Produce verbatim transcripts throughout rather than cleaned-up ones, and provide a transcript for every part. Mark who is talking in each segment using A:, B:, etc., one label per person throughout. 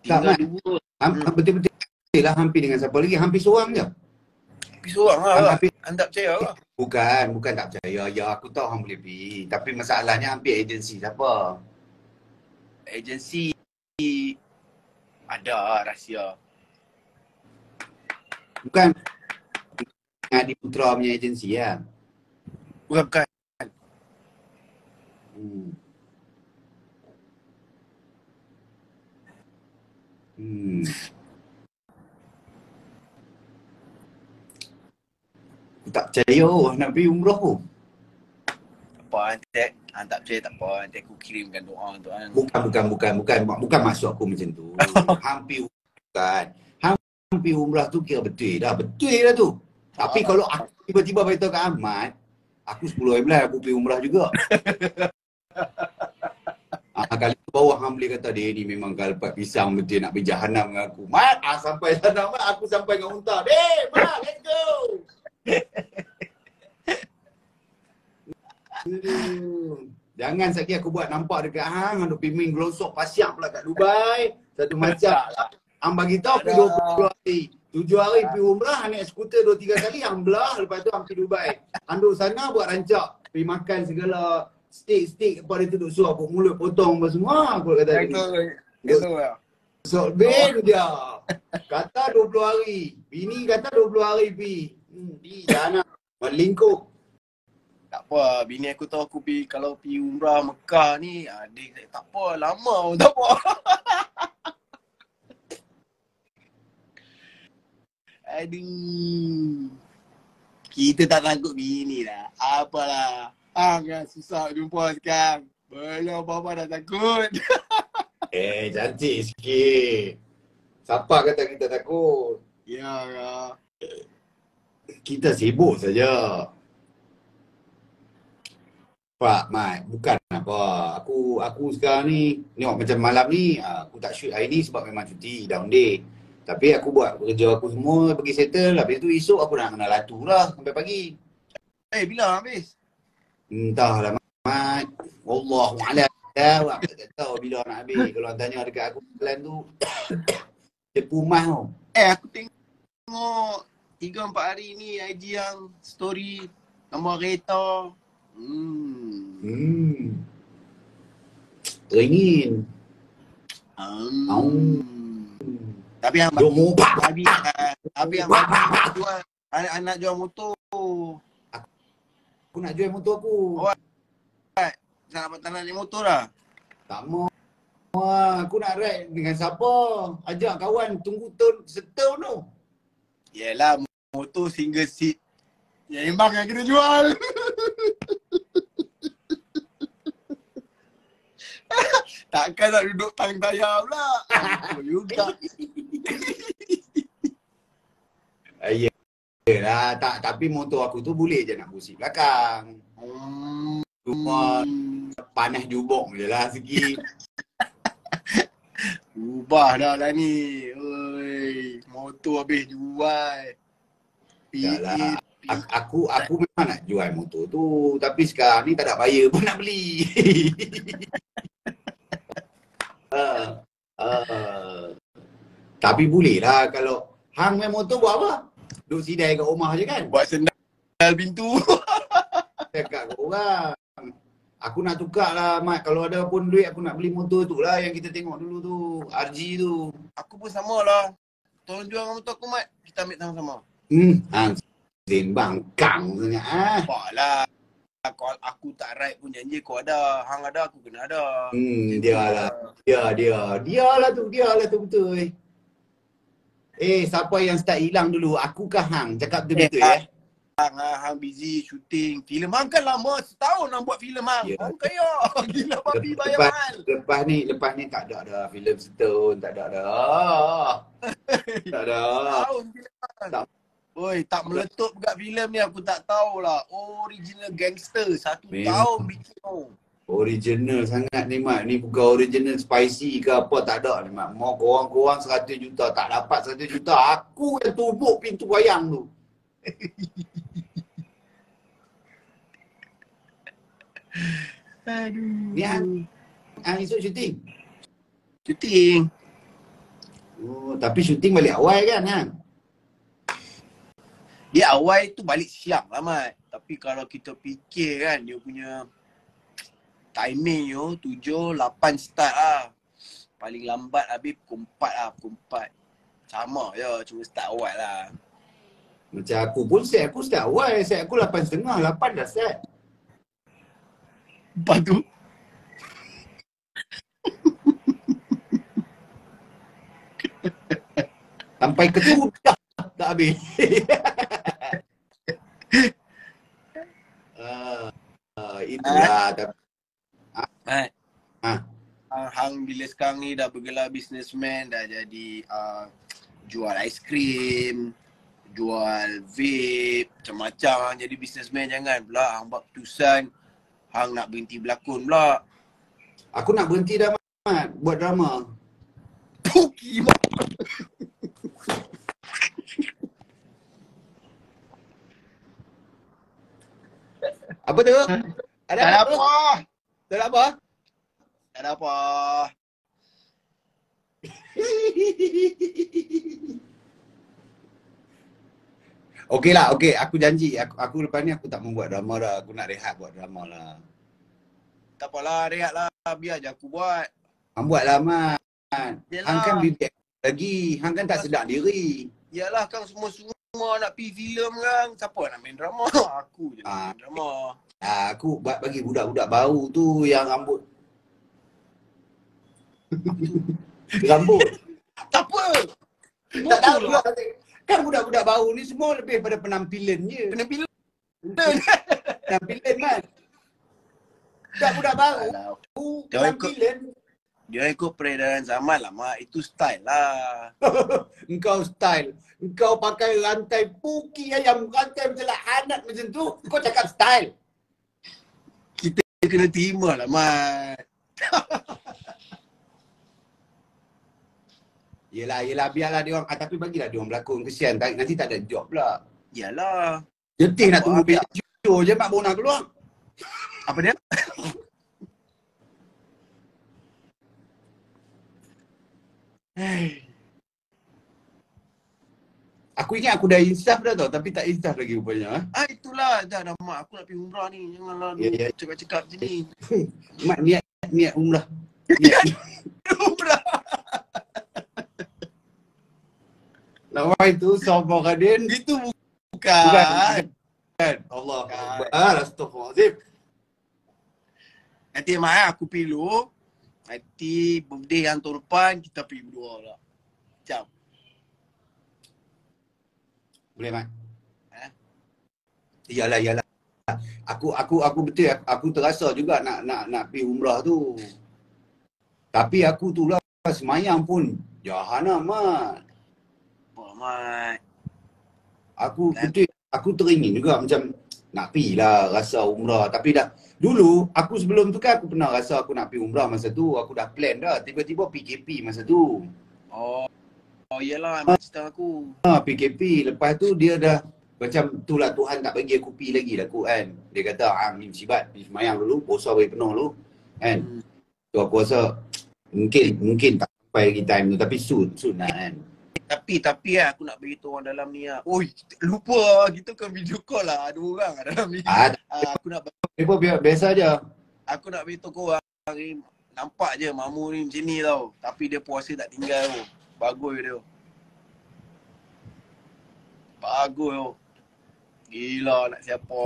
A: Tak,
B: tinggal
A: Mat.
B: dua.
A: Ham-
B: Hmm.
A: Betul-betul lah hampir dengan siapa lagi. Hampir seorang je.
B: Tapi seorang lah.
A: Hang
B: lah.
A: hampir
B: Hang tak percaya lah.
A: Bukan, bukan tak percaya. Ya, aku tahu hang boleh pergi. Tapi masalahnya hampir agensi siapa?
B: Agensi ada rahsia.
A: Bukan Adi Putra punya agensi ya.
B: Bukan, bukan.
A: Hmm. Hmm. Aku tak percaya oh, nak pergi umrah pun.
B: Apa, nanti hang tak percaya tak apa. Nanti aku kirimkan doa untuk hang.
A: Bukan, bukan, bukan, bukan, bukan maksud aku macam tu. Hampir bukan. Hampir umrah tu kira betul dah. Betul dah tu. Tapi kalau aku tiba-tiba beritahu kat Ahmad, aku sepuluh bulan aku pergi umrah juga. Ah, kali tu bawah hang boleh kata dia ni memang galpat pisang betul nak pergi jahanam dengan aku. Mat, ah, sampai sana Mat, aku sampai dengan unta. Deh, Mat, let's go. Aduh. Jangan sekali aku buat nampak dekat hang, hang duk piming gelosok pasiak pula kat Dubai. Satu macam. Hang bagi tahu pergi dua puluh hari. Tujuh hari pergi umrah, naik skuter dua tiga kali, hang belah, lepas tu hang pergi Dubai. Hang duduk sana buat rancak, pergi makan segala steak-steak apa dia tu duk suap mulut potong apa semua. Aku kata
B: Itu, itu lah.
A: sok ben je. Kata dua puluh hari. Bini kata dua puluh hari pergi. Hmm, di jangan melingkup.
B: Tak apa, bini aku tahu aku pergi, kalau pergi umrah Mekah ni, ah, dia kata, tak apa, lama pun tak apa. Aduh. Kita tak takut bini lah. Apalah. Hang kan susah jumpa sekarang. Belum apa-apa dah takut.
A: Eh, cantik sikit. Siapa kata kita takut?
B: Ya, ya.
A: Kita sibuk saja. Pak, Mat, bukan apa. Aku aku sekarang ni, tengok macam malam ni, aku tak shoot hari ni sebab memang cuti, down day. Tapi aku buat kerja aku semua, pergi settle. Habis tu esok aku nak kena latu lah sampai pagi.
B: Eh, bila habis?
A: Entahlah, Mat. Wallahualam. Aku tak tahu bila nak habis. Kalau tanya dekat aku jalan tu, dia pumah tau.
B: Eh, aku tengok tiga empat hari ni I G yang story nombor kereta. Hmm.
A: Hmm. Teringin.
B: Um.
A: Um.
B: Tapi yang
A: Duk mubah.
B: babi, uh, tapi yang babi nak jual, anak, anak jual motor.
A: Aku nak jual motor aku.
B: Oh, tak dapat tanah naik motor lah.
A: Tak mau. Aku nak ride dengan siapa? Ajak kawan tunggu tahun setahun tu.
B: Yelah, motor single seat. Ya, memang yang kena jual. Takkan nak duduk tang tayar pula. Apa juga.
A: Ya. Yalah, tak, tapi motor aku tu boleh je nak busi belakang.
B: Hmm.
A: Cuma panas jubok je lah sikit.
B: Ubah dah lah ni. Oi, motor habis jual.
A: Yalah. Aku aku memang nak jual motor tu, tapi sekarang ni tak ada bayar pun nak beli. uh, uh, tapi boleh lah kalau hang main motor buat apa? Duduk sidai kat rumah je kan?
B: Buat sendal pintu.
A: Cakap kat orang. Aku nak tukar lah Mat, kalau ada pun duit aku nak beli motor tu lah yang kita tengok dulu tu, R G tu.
B: Aku pun sama lah. Tolong jual motor aku, Mat. Kita ambil sama-sama.
A: Hmm, hang Zin bangkang sangat ah.
B: Nampak lah. Kalau aku tak ride pun janji kau ada. Hang ada, aku kena ada.
A: Hmm, dia lah. Dia, dia. Dia lah tu, dia lah tu betul. Eh, siapa yang start hilang dulu? Aku kah hang? Cakap betul-betul eh.
B: Hang, hang busy shooting filem. Hang kan lama setahun hang buat filem hang.
A: Ya.
B: Hang kaya. Gila babi bayar
A: Lepas,
B: mahal.
A: lepas ni, lepas ni tak ada dah filem setahun, tak ada dah. Tak ada.
B: Setahun filem hang.
A: Tak.
B: Oi, tak meletup kat filem ni aku tak tahulah. Original gangster. Satu
A: Memang.
B: tahun bikin tu.
A: Original sangat ni Mat. Ni bukan original spicy ke apa, tak ada ni Mat. Mau korang-korang seratus juta, tak dapat seratus juta. Aku yang tumbuk pintu wayang tu.
B: Aduh.
A: Ni hang, hang esok syuting?
B: Syuting.
A: Oh, tapi syuting balik awal kan Han?
B: Dia awal tu balik siang lah Mat. Tapi kalau kita fikir kan dia punya timing tu tujuh, lapan start lah. Paling lambat habis pukul empat lah, pukul empat. Sama je, cuma start awal lah.
A: Macam aku pun set aku start awal, set aku lapan setengah, lapan dah set.
B: Lepas tu
A: Sampai ke tu dah tak habis. uh, uh, itulah tapi
B: Mat,
A: ah.
B: uh, Hang bila sekarang ni dah bergelar businessman, dah jadi uh, jual aiskrim, jual vape, macam-macam Hang jadi businessman. Jangan pula Hang buat keputusan Hang nak berhenti berlakon pula.
A: Aku nak berhenti dah Mat, buat drama.
B: Puki Mat.
A: Apa tu? Ada
B: Tak ada
A: apa?
B: apa.
A: Tak ada apa?
B: Tak ada apa.
A: Okey lah, okey. Aku janji. Aku, aku lepas ni aku tak membuat drama dah. Aku nak rehat buat drama lah.
B: Tak apalah, rehat lah. Biar je aku buat.
A: Hang buat lah Mat.
B: Yelah.
A: Hang kan bibit lagi. Hang kan tak sedar diri.
B: Yalah Kang, semua-semua nak pergi filem kan. Siapa nak main drama? Aku je nak
A: Ah.
B: main drama.
A: Ah, aku buat bagi budak-budak baru tu yang rambut. Rambut.
B: Tak apa.
A: Tak tahu juga. Kan budak-budak baru ni semua lebih pada penampilan je.
B: Penampilan.
A: Penampilan kan. Budak-budak baru.
B: Alah,
A: Penampilan.
B: dia ikut peredaran zaman lah Mak. Itu style lah.
A: Engkau style. Engkau pakai rantai puki ayam. Rantai macam lah anak macam tu. Kau cakap style.
B: Kita kena terima lah Mat.
A: Yelah, yelah. Biarlah dia orang. Ah, tapi bagilah dia orang berlakon. Kesian. Nanti tak ada job pula.
B: Yalah.
A: Jetih nak
B: Apa,
A: tunggu
B: biar.
A: baju je Mak Bona keluar.
B: Apa dia?
A: Aku ingat aku dah instaff dah tau. Tapi tak instaff lagi rupanya. Eh?
B: Ah itulah. Dah dah Mak. Aku nak pergi umrah ni. Janganlah
A: Ya, ya.
B: cakap-cakap macam ni.
A: Mak niat, niat umrah. Niat.
B: Umrah.
A: Lawan itu Sombong Radin.
B: Itu bukan.
A: Bukan. Kan? Allah
B: Bukan.
A: Akbar. Astaghfirullahaladzim.
B: Nanti Mak aku pergi dulu. Nanti birthday yang tahun depan kita pergi berdua lah. Macam.
A: Boleh Mat?
B: Eh?
A: Iyalah, iyalah. Aku aku aku betul aku, aku terasa juga nak nak nak pergi umrah tu. Tapi aku tu lah semayang pun jahanam Mat.
B: Apa Mat?
A: Aku
B: Dan-
A: betul aku teringin juga macam nak pergi lah rasa umrah. Tapi dah dulu aku sebelum tu kan aku pernah rasa aku nak pergi umrah masa tu. Aku dah plan dah. Tiba-tiba P K P masa tu.
B: Oh. Oh iyalah Mak cerita aku.
A: Ha, P K P. Lepas tu dia dah macam tu lah Tuhan tak bagi aku pergi lagi lah aku kan. Dia kata ah ni musibat. Pergi semayang dulu. Puasa bagi penuh dulu. Kan.
B: Hmm.
A: So aku rasa mungkin mungkin tak sampai lagi time tu. Tapi soon. Soon lah kan.
B: Tapi tapi kan aku nak beritahu orang dalam ni lah. Oi, kita- lupa kita kan video call lah. Ada orang lah dalam ni.
A: Ah,
B: Ah, aku nak
A: dia pun biar- biasa je.
B: aku nak beritahu korang ni, nampak je Mamu ni macam ni tau. Tapi dia puasa tak tinggal tu. Bagus dia. Bagus tu. Gila nak siapa.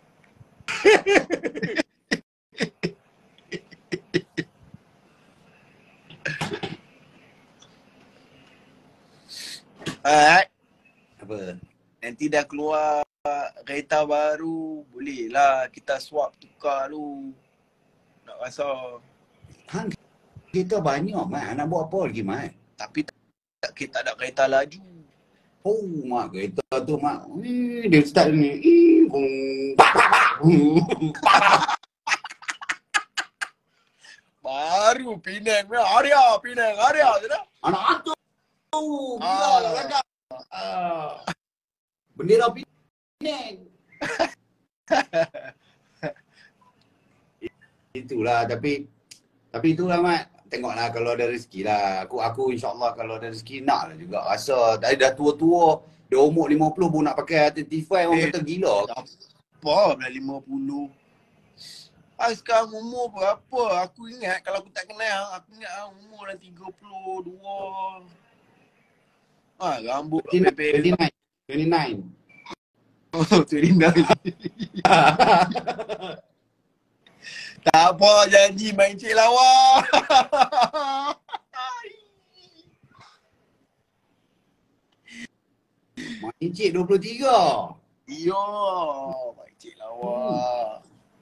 B: Alright.
A: Apa?
B: Nanti dah keluar kereta baru, boleh lah kita swap tukar tu. Nak rasa.
A: Hang kita banyak Mat. Nak buat apa lagi Mat?
B: Tapi tak, kita tak ada kereta laju.
A: Oh Mak kereta tu Mak. Eh, dia start ni. Eh, bung, pak, pak, pak.
B: Baru Penang. Arya, Penang, Arya je dah.
A: Anak atu. Gila
B: Ah.
A: lah ragam. Ah. Bendera Penang. Itulah tapi tapi itulah Mat. tengoklah kalau ada rezeki lah. Aku aku insyaAllah kalau ada rezeki nak lah juga. Rasa dah, dah tua-tua. Dah umur lima puluh pun nak pakai tiga puluh lima. Orang
B: Eh,
A: kata gila.
B: apa pula lima puluh. Ah, sekarang umur berapa? Aku ingat kalau aku tak kenal, aku ingat ah, umur dah tiga puluh dua. Ah, rambut
A: dua puluh
B: bebel.
A: sembilan. dua puluh sembilan.
B: Oh, tu Rinda. Tak apa, janji main cik lawa.
A: Mak Encik dua puluh tiga.
B: Iyo, main cik lawa.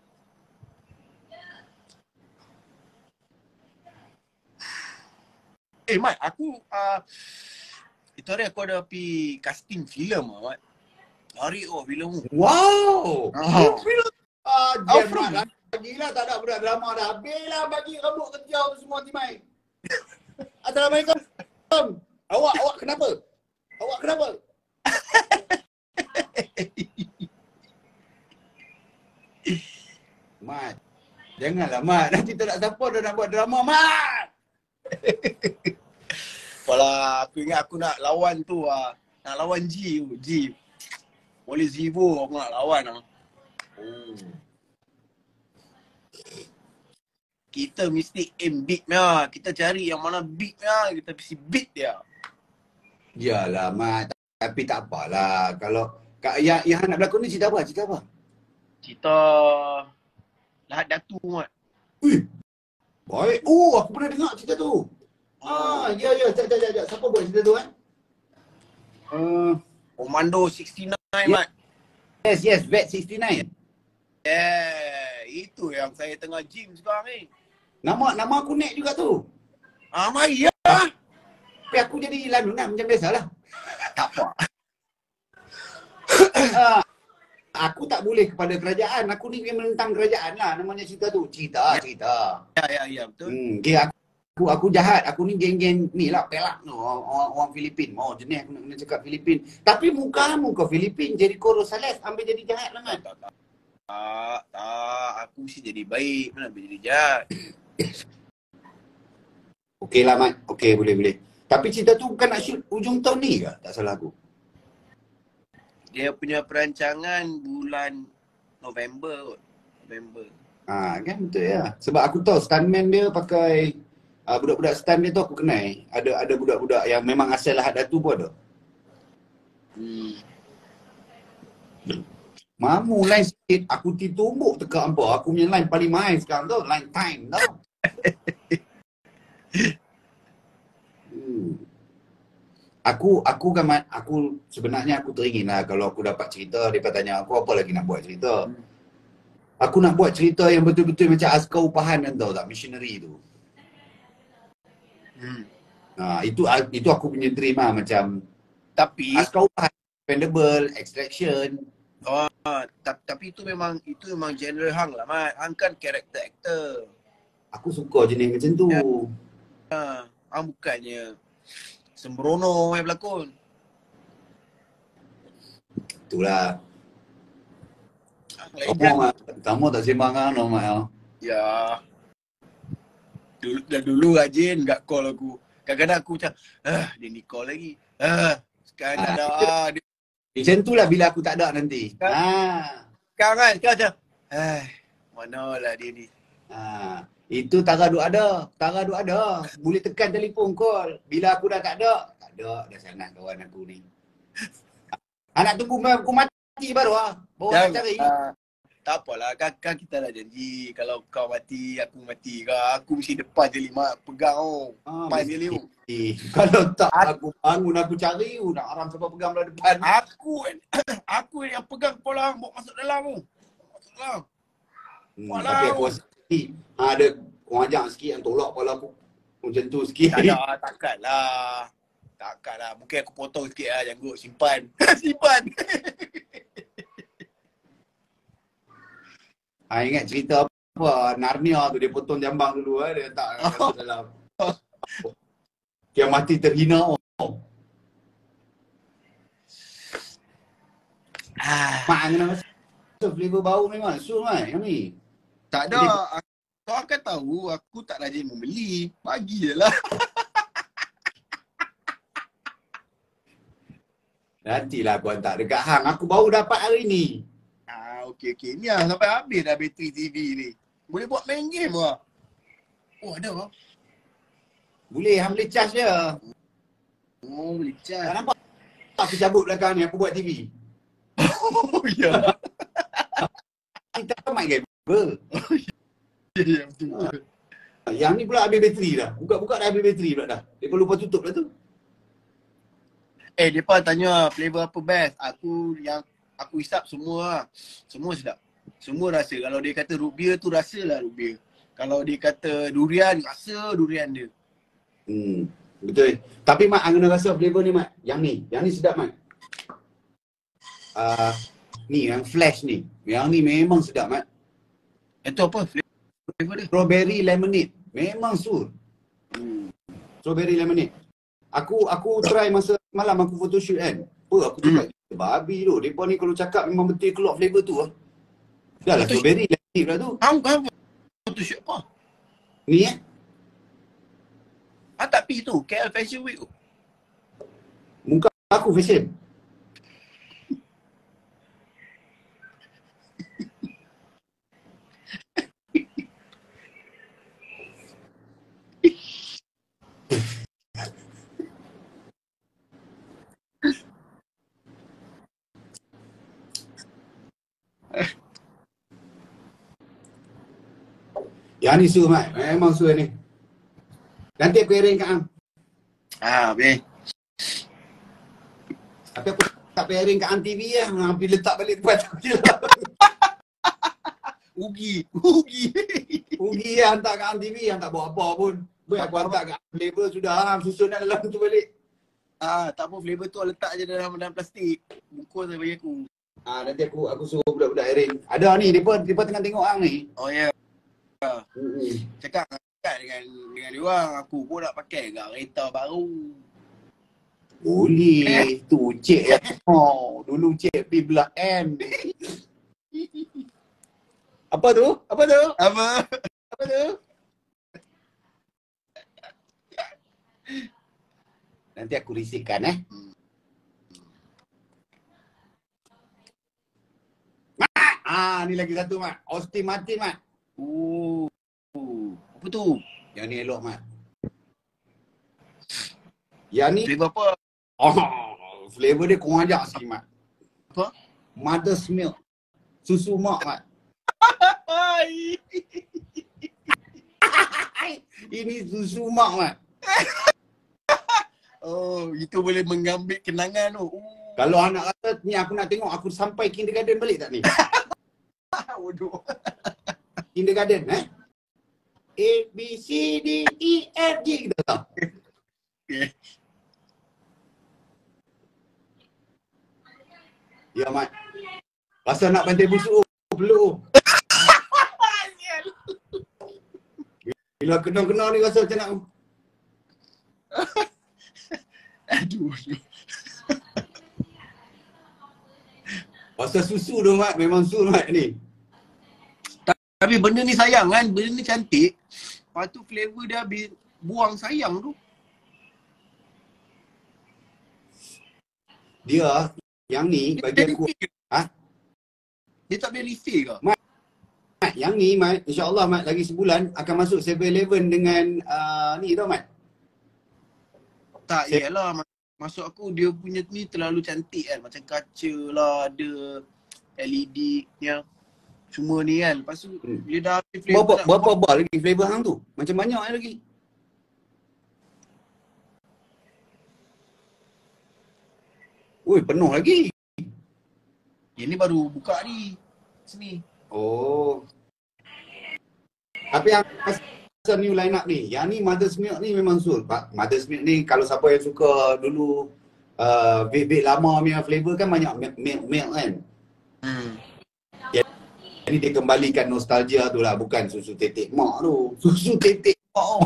B: Eh, Mat, aku uh, itu hari aku ada pergi casting filem ah, Mat. Hari oh filem tu.
A: Wow.
B: Oh.
A: Film. Ah,
B: Oh,
A: Jen Mat lagi lah tak ada budak drama dah. Habis lah bagi rambut kejauh semua Timai. Assalamualaikum. Awak, awak kenapa? Awak kenapa? Mat. Janganlah Mat. Nanti tak nak siapa dah nak buat drama Mat.
B: Apalah, aku ingat aku nak lawan tu ah. Nak lawan G tu, G. Boleh Zivo aku nak lawan ah.
A: Oh.
B: Kita mesti aim beat nya. Kita cari yang mana beat nya, kita mesti beat dia.
A: Yalah Mat. Tapi tak apalah. Kalau Kak, yang, yang nak berlakon ni cerita apa? Cerita apa?
B: Cerita Lahat Datu Mat.
A: Ui. Baik. Oh, aku pernah dengar cerita tu. Ah, ya ya, jap jap jap. Siapa buat cerita tu kan? Uh,
B: Komando enam puluh sembilan
A: Ya.
B: Mat.
A: yes yes, Vet enam puluh sembilan.
B: Yeah, itu yang saya tengah gym sekarang ni.
A: Nama nama aku Nek juga tu.
B: Ah, mai ya.
A: Tapi aku jadi lalunan macam biasalah.
B: Tak apa.
A: Ah, aku tak boleh kepada kerajaan. Aku ni yang menentang kerajaan lah namanya cerita tu. Cerita, cerita.
B: Ya, ya, ya, betul.
A: Hmm, okay, aku aku aku jahat. Aku ni geng-geng ni lah pelak tu. Orang, orang, orang Filipin. Oh, jenis aku nak kena cakap Filipin. Tapi muka muka Filipin jadi Corozales ambil jadi jahat lah kan.
B: Tak, tak, tak, tak. Aku mesti jadi baik. Mana boleh jadi jahat.
A: Okey lah Mat. Okey, boleh boleh. Tapi cerita tu bukan nak shoot ujung tahun ni ke? Tak salah aku.
B: Dia punya perancangan bulan November kot. November.
A: Ha, kan betul ya. Sebab aku tahu stuntman dia pakai uh, budak-budak stunt dia tu aku kenal. Ada ada budak-budak yang memang asal Lahad Datu pun ada.
B: Hmm.
A: Mamu line sikit, aku titumbuk teka hampa. Aku punya line paling mahal sekarang tu, line time tau. hmm. Aku aku kan Mat, aku sebenarnya aku teringin lah kalau aku dapat cerita, dia tanya aku apa lagi nak buat cerita.
B: Hmm.
A: Aku nak buat cerita yang betul-betul macam askar upahan kan tau tak, missionary tu.
B: Hmm.
A: Ha, itu itu aku punya dream lah macam
B: Tapi
A: askar upahan, expendable, extraction.
B: oh, ta- tapi itu memang itu memang genre hang lah Mat. Hang kan character actor.
A: Aku suka jenis macam tu.
B: Ya. Ha, hang bukannya sembrono yang berlakon.
A: Itulah.
B: Hang
A: Kamu
B: legend.
A: Mat, kamu tak sembang kan no, Mat? Oh.
B: Ya. Dulu, dah dulu rajin kat call aku. Kadang-kadang aku macam, ah dia ni call lagi. Ah, sekarang tak ada. Ah, dia,
A: Macam tu lah bila aku tak ada nanti.
B: Kan?
A: Ha.
B: sekarang kan, sekarang macam, ah, manalah dia ni.
A: Ha. Itu Tara duk ada. Tara duk ada. Boleh tekan telefon call. Bila aku dah tak ada, tak ada dah sangat kawan aku ni. Anak tunggu aku mati baru ah. Baru nak cari.
B: Ah, tak apalah, kan, kan kita dah janji. Kalau kau mati, aku mati ke. Aku mesti depan je lima pegang oh.
A: Ah,
B: Depan je liu.
A: Eh, kalau tak aku bangun aku cari, oh, nak haram siapa pegang belah depan.
B: Aku aku yang pegang kepala hang bawa masuk dalam tu. Masuk dalam.
A: Hmm,
B: Walau.
A: tapi aku rasa sikit. Ha, ada orang ajak sikit yang tolak kepala aku. Macam tu sikit.
B: Tak ada, takkan lah. Takkan lah. Mungkin aku potong sikit lah janggut. Simpan. Simpan.
A: Ha, ingat cerita apa? Narnia tu dia potong jambang dulu eh. Dia letak masuk dalam. Yang mati terhina. Oh.
B: Ah,
A: Mak kena masuk flavor bau memang. So kan yang ni.
B: tak ada. Aku Kau akan tahu aku tak rajin membeli. Bagi je lah.
A: Nantilah aku hantar dekat hang. Aku baru dapat hari ni.
B: Ah, okey okey. Ni lah sampai habis dah bateri T V ni. Boleh buat main game lah. Oh, ada lah.
A: Boleh, hang boleh charge dia.
B: Oh, boleh
A: Tak
B: charge.
A: nampak aku cabut belakang ni, aku buat T V.
B: Oh, ya.
A: Kita kan main game. Apa?
B: Ya, ya, betul betul.
A: Yang ni pula habis bateri dah. Buka-buka dah habis bateri pula dah. Dia lupa tutup dah tu.
B: Eh, depa tanya flavor apa best. Aku yang aku hisap semua lah. Semua sedap. Semua rasa. Kalau dia kata root beer tu rasalah root beer. Kalau dia kata durian, rasa durian dia.
A: Hmm, betul. Tapi Mat, hang kena rasa flavor ni Mat. Yang ni, yang ni sedap Mat. Uh, ni yang flash ni. Yang ni memang sedap Mat.
B: Itu apa flavor dia?
A: Strawberry lemonade. Memang sur.
B: Hmm.
A: Strawberry lemonade. Aku aku try masa malam aku photoshoot kan. Apa aku cakap hmm. babi tu. Depa ni kalau cakap memang betul keluar flavor tu lah. Dah lah strawberry lemonade pula tu.
B: Hang kau photoshoot apa?
A: Ni eh.
B: Ah tak pi tu, K L Fashion Week tu.
A: Muka aku fashion. Yang ni su Mat. Memang su ni. Nanti aku airing kat hang.
B: Ah, boleh.
A: Tapi aku tak pairing kat hang T V lah. Hang pergi letak balik tempat tu je lah.
B: Ugi, ugi.
A: Rugi lah hantar kat hang T V. Hang tak buat apa pun. Baik aku hantar kat hang flavor sudah. Hang susun dalam tu balik.
B: Ah, tak apa flavor tu letak je dalam dalam plastik. Bungkus je bagi aku.
A: Ah, nanti aku aku suruh budak-budak airing. Ada ni, depa depa tengah tengok hang ni.
B: Oh ya. Yeah.
A: Hmm.
B: Cakap cakap dengan dengan dia orang, aku pun nak pakai gak kereta baru.
A: Boleh. Tu cik yang oh, dulu cik pergi belah M. Apa tu? Apa tu?
B: Apa?
A: Apa tu? Nanti aku risihkan eh. Mat! Ah, ni lagi satu Mat. Austin Martin Mat.
B: Oh. Apa tu?
A: Yang ni elok Mat. Yang ni
B: Flavor apa?
A: oh, flavor dia kurang ajar sikit Mat.
B: Apa?
A: Mother's milk. Susu mak Mat.
B: Hai.
A: Ini susu mak Mat.
B: Oh, itu boleh mengambil kenangan tu. Oh.
A: Kalau anak kata ni aku nak tengok aku sampai kindergarten balik tak ni?
B: Waduh.
A: Kindergarten eh? A, B, C, D, E, F, G kita tahu.
B: Okay.
A: Ya Mat. Rasa nak bantai busuk belum. Bila kena-kena ni rasa macam nak.
B: Aduh.
A: Pasal susu tu Mat, memang su Mat ni.
B: Tapi benda ni sayang kan, benda ni cantik. Lepas tu flavor dia habis buang sayang tu.
A: Dia yang ni bagi aku. Ha?
B: Dia tak boleh refill ke?
A: Mat, yang ni Mat, insya-Allah Mat lagi sebulan akan masuk seven eleven dengan uh, ni tau Mat.
B: Tak, iyalah. Maksud aku dia punya ni terlalu cantik kan. Macam kaca lah, ada L E D yang semua ni kan. Lepas tu
A: Hmm.
B: dia dah habis flavor.
A: Berapa
B: nak
A: berapa
B: buang.
A: bal lagi flavor hang tu? Macam banyak lagi. Oi, penuh lagi.
B: Yang ni baru buka ni. Sini.
A: Oh. Tapi yang pasal new line up ni, yang ni Mother's Milk ni memang sur. Mother's Milk ni kalau siapa yang suka dulu uh, vape-vape lama punya flavor kan banyak milk, milk, milk kan.
B: Hmm.
A: Jadi dia kembalikan nostalgia tu lah, bukan susu tetek mak tu. Susu tetek mak tu.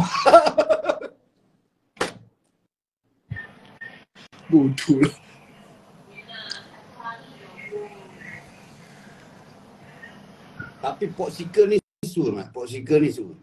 B: Bodoh lah.
A: Tapi popsicle ni sur, Mat. Popsicle ni sur.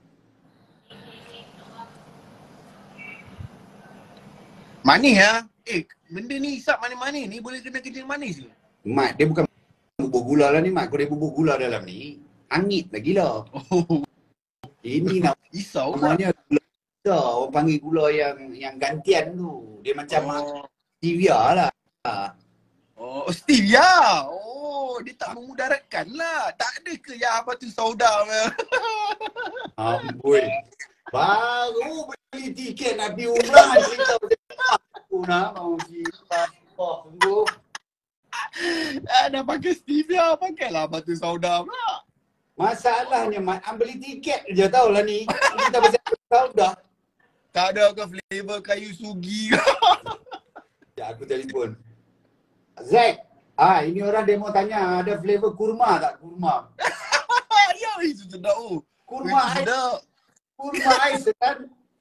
B: Manis ya? Eh, benda ni hisap manis-manis ni boleh kena kencing manis ke?
A: Mat, dia bukan bubur gula lah ni, Mat. Kalau dia bubur gula dalam ni, angit lah gila.
B: Oh,
A: Ini nak
B: risau pula.
A: namanya gula. Orang panggil gula yang yang gantian tu. Dia macam
B: Oh,
A: stevia lah.
B: oh stevia. Oh, dia tak memudaratkan lah. Tak ada ke yang apa tu sauda?
A: Amboi. Baru beli tiket nak pergi umrah, cerita macam aku nak mau pergi. Oh, sungguh.
B: Ah, dah pakai stevia, pakailah batu sauda pula.
A: Masalahnya, Mat, am beli tiket je tau lah ni. Kita pasal tahu dah.
B: Tak ada ke flavor kayu sugi ke?
A: Ya, aku telefon. Zack, ah ini orang demo tanya ada flavor kurma tak? Kurma.
B: Ya, itu sedap oh.
A: Kurma
B: Itu
A: ais,
B: sedap.
A: kurma ais kan?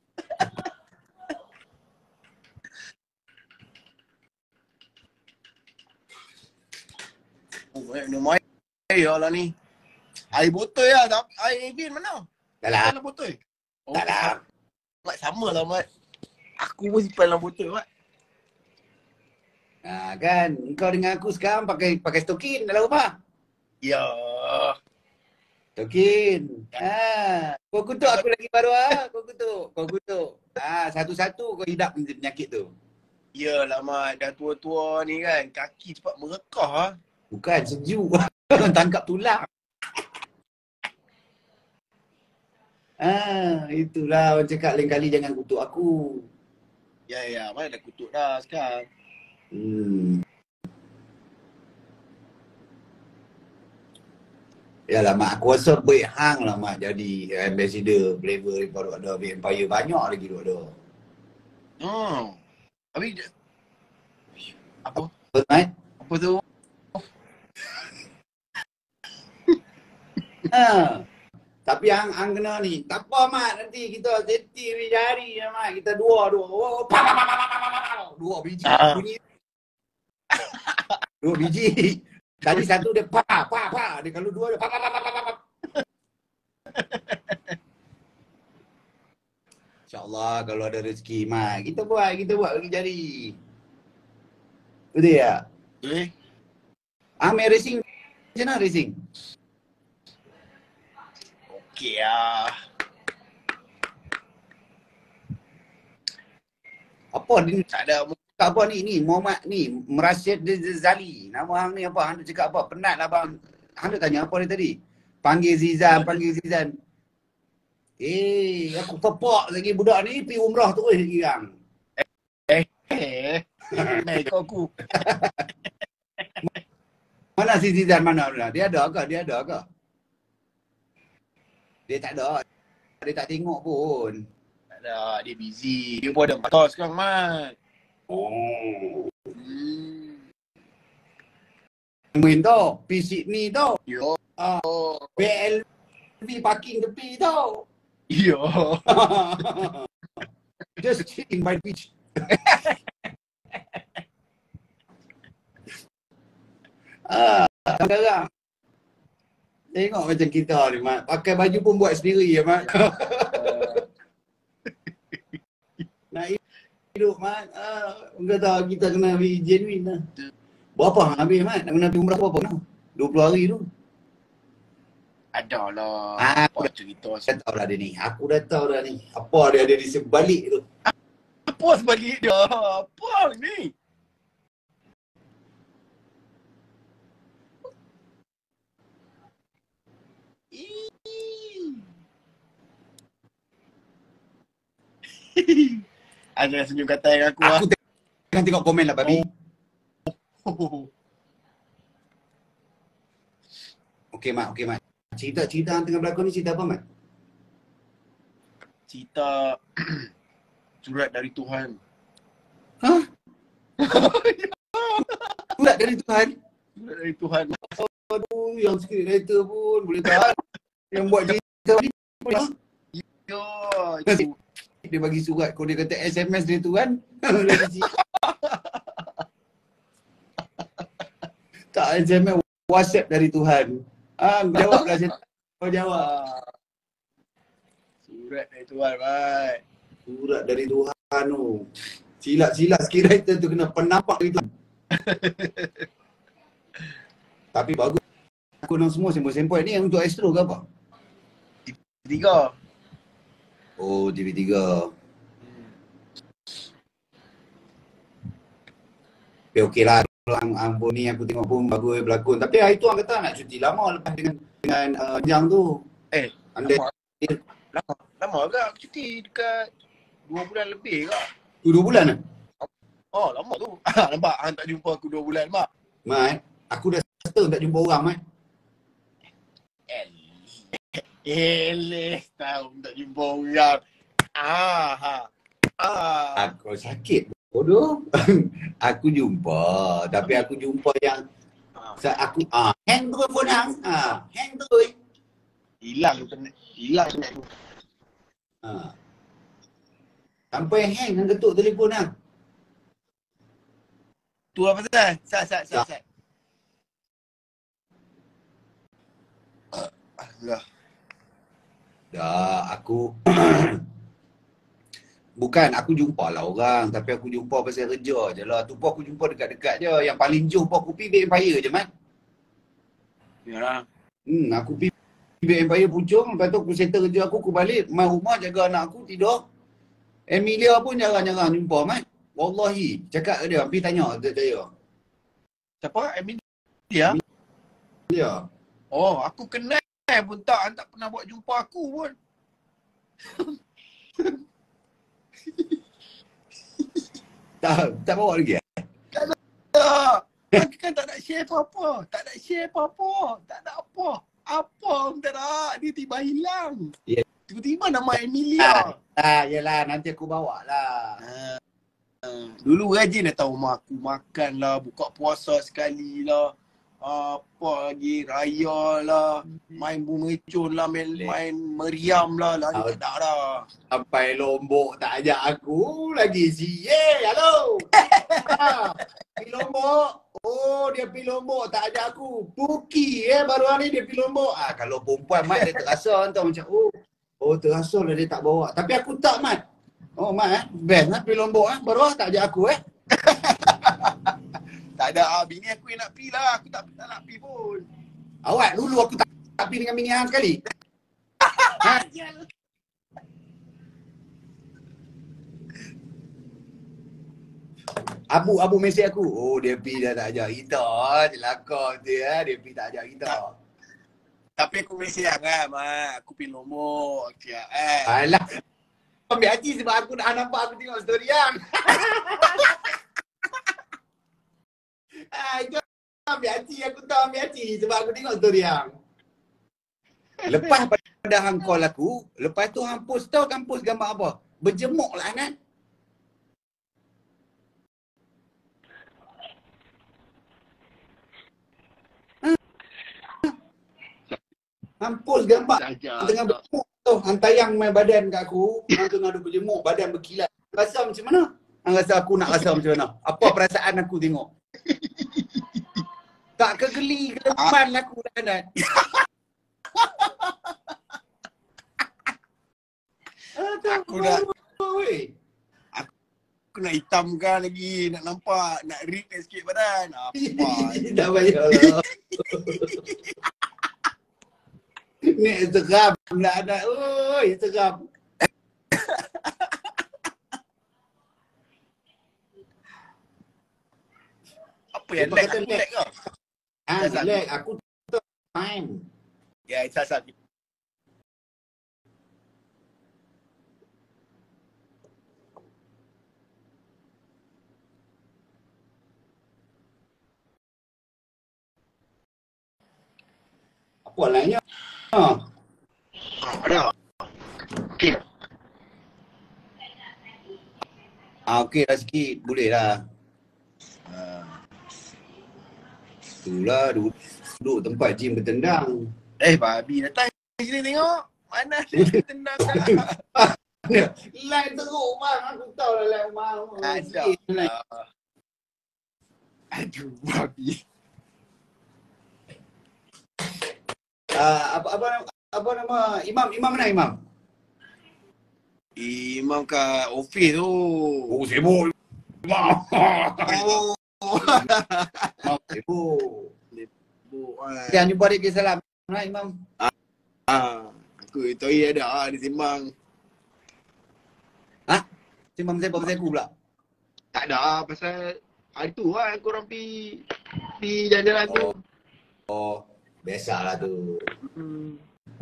B: Oh, eh, minum air lah ni. Air botol lah. Tak- Air Evian mana?
A: Dah lah.
B: Dalam botol? Oh,
A: Tak lah.
B: Mat, sama lah Mat. Aku pun simpan dalam botol Mat.
A: Ah kan, kau dengan aku sekarang pakai pakai stokin dalam rumah.
B: Ya.
A: Stokin. Ah, kau kutuk aku lagi baru ah. Kau kutuk, kau kutuk. Ah, satu-satu kau hidap penyakit tu.
B: Yalah Mat, dah tua-tua ni kan. Kaki cepat merekah lah.
A: Bukan sejuk. Tangkap tulang. Ah, itulah orang cakap lain kali jangan kutuk aku.
B: Ya, ya. Mat dah kutuk dah sekarang.
A: Hmm. Yalah Mak, aku rasa baik hang lah Mak jadi ambassador flavor daripada ada Empire banyak lagi duk ada.
B: Hmm. Habis dia- apa?
A: Betul Mat?
B: Apa tu?
A: Ha. Tapi hang hang kena ni. Tak apa Mat, nanti kita setting ni jari ya Mat. Kita dua dua. Oh, pa, pa, pa, pa, pa, pa, pa, pa. Dua biji
B: Ah.
A: bunyi. Dua biji. Tadi satu dia pa pa pa. Dia kalau dua dia pa pa pa pa pa pa. InsyaAllah kalau ada rezeki Mat, kita buat, kita buat bagi jari. Betul tak?
B: Eh?
A: Amir racing macam mana racing?
B: Okey lah.
A: Apa dia
B: Tak ada.
A: cakap apa ni? Ni Muhammad ni Merasyid Zali. Nama hang ni apa? Hang nak cakap apa? Penat lah bang. Hang nak tanya apa ni tadi? Panggil Zizan, panggil Zizan. Eh, aku tepak lagi budak ni pergi umrah tu eh sekarang.
B: Eh. Naik kau aku.
A: Mana si Zizan mana? Mana? Dia ada ke? Dia ada ke? Dia tak ada. Dia tak tengok pun.
B: Tak ada. Dia busy. Dia pun ada motor sekarang Mat.
A: Oh.
B: Hmm.
A: Main tau. Pergi Sydney tau.
B: Yo.
A: Ah, B L V parking tepi tau.
B: Yo.
A: Just chilling by the beach. Ah, sekarang. Tengok macam kita ni, Mat. Pakai baju pun buat sendiri ya, Mat. Nak hidup, Mat. Ah, orang kata kita kena be genuine lah. Berapa hang habis, Mat? Nak kena pergi umrah berapa nak? dua puluh hari tu.
B: Ada lah.
A: Ah,
B: Apa cerita
A: Aku dah tahu dah dia ni. Aku dah tahu dah ni. Apa dia ada di sebalik tu.
B: Apa sebalik dia? Apa ni? Ada senyum kata yang aku lah.
A: Aku tengah tengok komen lah, babi.
B: Oh.
A: Okey, Mat. Okey, Mat. Cerita-cerita yang tengah berlakon ni cerita apa, Mat?
B: Cerita surat dari Tuhan.
A: Hah? Surat dari Tuhan?
B: Surat dari Tuhan.
A: Aduh, yang script writer pun boleh tahan. Yang buat cerita ni pun. Ha?
B: Yo, itu.
A: Dia bagi surat, kau dia kata S M S dari Tuhan. Dari si- tak S M S, WhatsApp dari Tuhan. Ah, jawablah saya. Kau jawab.
B: Surat dari Tuhan, bye.
A: Surat dari Tuhan tu. Silap-silap sikit writer tu kena penampak dari Tuhan. Tapi bagus. Aku nak semua sempoi-sempoi ni untuk Astro ke apa?
B: Tiga.
A: Oh, T V tiga. Tapi okey lah. Kalau Ang, Ang Bo ni aku tengok pun bagus berlakon. Tapi hari tu Ang kata nak cuti lama lepas dengan dengan uh, Jang tu.
B: Eh,
A: Anda
B: lama. Lama, lama agak aku cuti dekat dua bulan lebih kak.
A: tu dua bulan lah.
B: Oh, lama tu. Nampak hang tak jumpa aku dua bulan, mak.
A: Mat, aku dah setahun tak jumpa orang, Mat.
B: Eleh, tahun tak jumpa orang. Ah, ha. Ah.
A: Aku sakit bodoh. Aku jumpa, tapi aku jumpa yang sa- aku ah hang terus pun hang. Ah, hang terus.
B: Hilang tu, hilang tu.
A: Ah. Sampai hang hang ketuk telefon hang.
B: Tu apa pasal? Sat, sat, sat, sat. Alhamdulillah.
A: Dah, aku bukan aku jumpa lah orang, tapi aku jumpa pasal kerja je lah. Tu pun aku jumpa dekat-dekat je. Yang paling jauh pun aku pergi Big Empire je, Mat.
B: Yalah.
A: Hmm, aku pergi Big Empire Puchong, lepas tu aku settle kerja aku, aku balik, mai rumah jaga anak aku tidur. Emilia pun jarang-jarang jumpa, Mat. Wallahi, cakap ke dia, pergi tanya dia saya.
B: Siapa? Emilia?
A: Dia.
B: Oh, aku kenal pun tak. Hang tak pernah buat jumpa aku pun.
A: Tak, tak bawa lagi eh?
B: Tak. Aku kan tak nak share apa-apa. Tak nak share apa-apa. Tak nak apa. Apa pun tak nak. Dia tiba hilang.
A: Ya.
B: Tiba-tiba nama Emilia.
A: Ah, yelah, nanti aku bawa lah.
B: Uh, dulu rajin datang rumah aku. Makan lah. Buka puasa sekali lah. Apa lagi, raya lah, main bumecun lah, main, main meriam lah, lah ni tak dah.
A: Sampai Lombok tak ajak aku lagi si Ye, halo. Ha, pergi Lombok. Oh, dia pergi Lombok tak ajak aku. Puki eh baru hari dia pergi Lombok. Ah, kalau perempuan Mat dia terasa entah macam oh. Oh, terasa lah dia tak bawa. Tapi aku tak, Mat. Oh, Mat eh. Best lah pergi Lombok eh. Baru tak ajak aku eh.
B: Tak ada, ah, bini aku yang nak pergi lah. Aku tak, tak nak pergi pun.
A: Awak dulu aku tak, tak pergi dengan bini hang sekali. Ha? Abu, Abu mesej aku. Oh, dia pergi dah tak ajak kita. Celaka dia, dia pergi tak ajak kita.
B: Tapi aku mesej kan, Mak. Aku pergi Lombok. Okay, eh.
A: Alah. Ambil haji sebab aku nak nampak aku tengok story hang. Ah, itu ambil hati, aku tahu ambil hati sebab aku tengok story hang. Lepas pada hang call aku, lepas tu hang post tahu kan post gambar apa? Berjemuk lah Anat. Hang post gambar tengah berjemuk tu, hang tayang main badan kat aku, hang tengah ada berjemuk, badan berkilat. Rasa macam mana? Hang rasa aku nak rasa macam mana? Apa perasaan aku tengok? Tak kegeli ke leman aku dah Anat.
B: Aku nak Aku nak hitamkan lagi, nak nampak, nak ripkan sikit badan. Apa?
A: Tak payahlah. Ni Instagram nak Anat. Oi, Instagram.
B: Apa yang lag aku lag ke?
A: Ah, lag aku tu time.
B: Ya, sasar.
A: Apa lainnya? Ha.
B: Ada. Okey.
A: Ah, okey dah sikit. Boleh lah. Itulah duduk, duduk tempat gym bertendang.
B: Eh, babi datang sini tengok. Mana dia tendang kat.
A: Line teruk bang. Aku tahu lah line rumah.
B: Ada. Aduh, babi.
A: Uh, apa apa apa nama Imam Imam mana Imam?
B: Imam kat office tu.
A: Oh, sibuk. Imam.
B: Oh.
A: Imam sibuk.
B: Sibuk kan.
A: Jangan jumpa dia ke salam. Nah, Imam.
B: Ah, aku itu ada ah di Sembang.
A: Ha? Imam saya pasal aku pula.
B: Tak ada ah pasal hari tu lah korang pi pi jalan-jalan tu.
A: Oh. Oh, biasalah tu.
B: Hmm.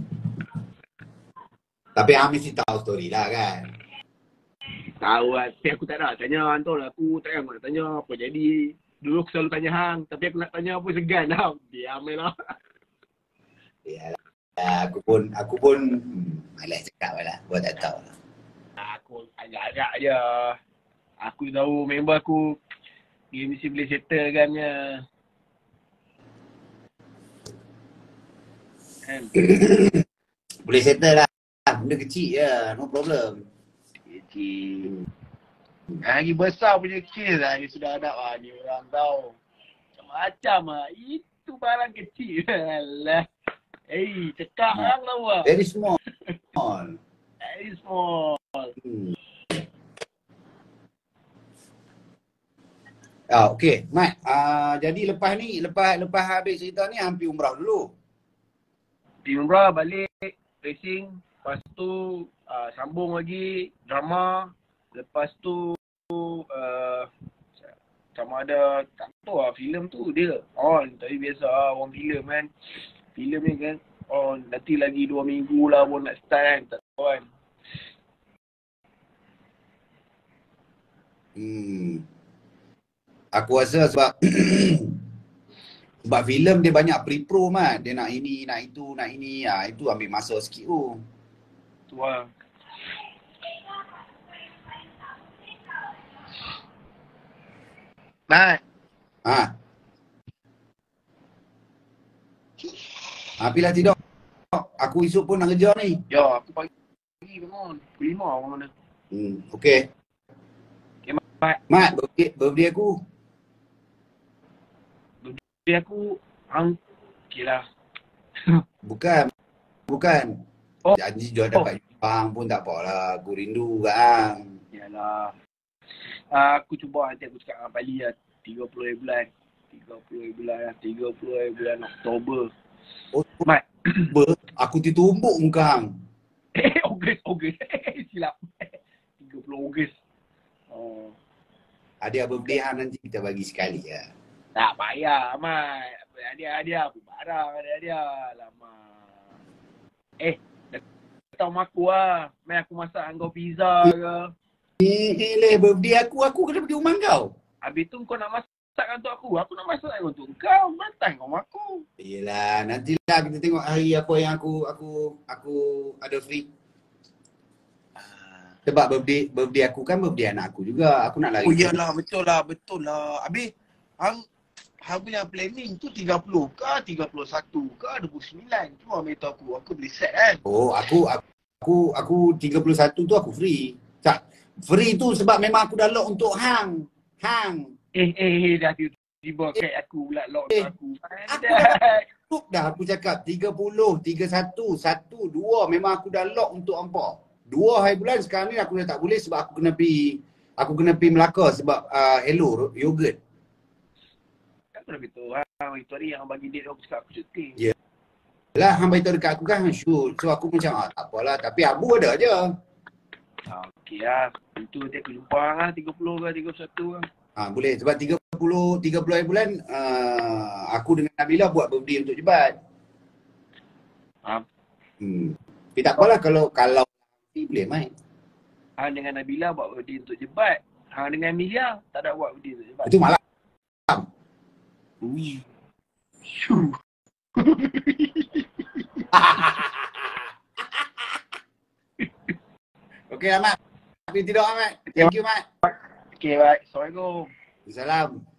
A: Tapi Am mesti tahu story lah kan.
B: Tahu lah, tapi aku tak nak tanya Anton lah. Aku tak nak nak tanya apa jadi. Dulu aku selalu tanya hang, tapi aku nak tanya apa segan lah. Diam je lah.
A: Yalah. Aku pun aku pun hmm, malas cakap lah. Buat tak tahu lah.
B: Aku agak-agak je. Aku tahu member aku dia mesti boleh settle kan ya. Kan?
A: Boleh settle lah. Benda kecil je. No problem.
B: Kecil. Lagi besar punya kes lah. Dia sudah ada lah. Ni orang tahu. Macam-macam lah. Itu barang kecil. Alah. Eh, cekak orang tahu lah.
A: Very small.
B: Very small.
A: Hmm. Ah, okey, Mat. Uh, jadi lepas ni, lepas lepas habis cerita ni, hampir umrah dulu.
B: Pergi umrah, balik, racing. Lepas tu, uh, sambung lagi, drama. Lepas tu, uh, sama ada, tak tahu lah, filem tu dia on. Tapi biasa lah, orang filem kan. Filem ni kan, on. Nanti lagi dua minggu lah pun nak start kan. Tak tahu kan.
A: Hmm. Aku rasa sebab sebab filem dia banyak pre-pro Mat. Dia nak ini, nak itu, nak ini. Ah, itu ambil masa sikit tu.
B: Tu lah. Mat.
A: Ha. Apilah tidur. Aku esok pun nak kerja ni.
B: Ya, aku pagi bangun. Pukul lima orang mana.
A: Hmm, okey.
B: Okay, Mat.
A: Mat, birthday, birthday aku.
B: Birthday aku, hang, okay lah.
A: Bukan. Bukan.
B: Oh.
A: Janji jual dapat jumpa hang pun tak apalah. Aku rindu kat hang.
B: Yalah. Uh, aku cuba nanti aku cakap dengan Pali lah. tiga puluh bulan. tiga puluh bulan lah. tiga puluh bulan Oktober.
A: Oh,
B: Mat.
A: ber, aku ditumbuk muka hang.
B: Eh, Ogos, Ogos. Silap. tiga puluh Ogos. Oh.
A: Ada birthday hang nanti kita bagi sekali ya.
B: Tak payah, Mat. Hadiah-hadiah. Apa barang hadiah-hadiah. Lama. Eh, datang rumah aku lah. Main aku masak kau pizza ke.
A: Eh, leh birthday aku, aku kena pergi rumah kau.
B: Habis tu kau nak masakkan untuk aku. Aku nak masakkan untuk kau. Datang kau rumah aku.
A: Yelah, nantilah kita tengok hari apa yang aku aku aku ada free. Sebab birthday birthday aku kan birthday anak aku juga. Aku nak lari.
B: Oh iyalah, betul lah, betul lah. Habis hang hang punya planning tu tiga puluh ke, tiga puluh satu ke, dua puluh sembilan. Cuma ambil tahu aku, aku boleh set kan.
A: Oh, aku aku aku tiga puluh satu tu aku free. Tak. Free tu sebab memang aku dah lock untuk hang. Hang.
B: Eh eh eh dah tiba-tiba kat aku pula lock
A: Eh,
B: aku.
A: Aku dah lock dah aku cakap tiga puluh, tiga puluh satu, satu, dua memang aku dah lock untuk hampa. Dua hari bulan sekarang ni aku dah tak boleh sebab aku kena pergi aku kena pergi Melaka sebab uh, hello yogurt.
B: Kan kena betul lah. Itu hari yang bagi date aku cakap aku cuti.
A: Ya. Lah hang beritahu dekat aku kan hang shoot. So aku macam ah, tak apalah tapi Abu ada je.
B: Ah, okey lah. Itu nanti aku jumpa hang lah tiga puluh ke tiga puluh satu kan.
A: Ha, boleh sebab tiga puluh, tiga puluh hari bulan uh, aku dengan Nabila buat birthday untuk Jebat.
B: Ha.
A: Hmm. Tapi tak apalah kalau kalau boleh mai.
B: Hang dengan Nabila buat birthday untuk Jebat. Hang dengan Amelia tak ada buat birthday untuk Jebat.
A: Itu malam.
B: Ui. Syuh.
A: Okey lah Mat. Tapi tidur Mat. Thank you Mat.
B: Okay, baik. Assalamualaikum.
A: Salam.